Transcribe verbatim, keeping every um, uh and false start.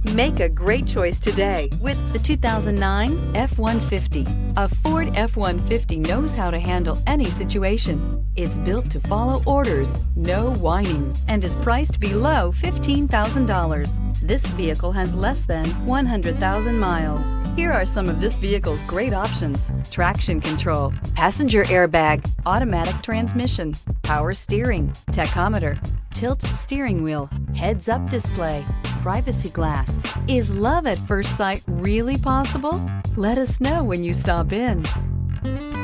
Make a great choice today with the two thousand nine F one fifty. A Ford F one fifty knows how to handle any situation. It's built to follow orders, no whining, and is priced below fifteen thousand dollars. This vehicle has less than one hundred thousand miles. Here are some of this vehicle's great options: traction control, passenger airbag, automatic transmission, power steering, tachometer, tilt steering wheel, heads-up display, privacy glass. Is love at first sight really possible? Let us know when you stop in.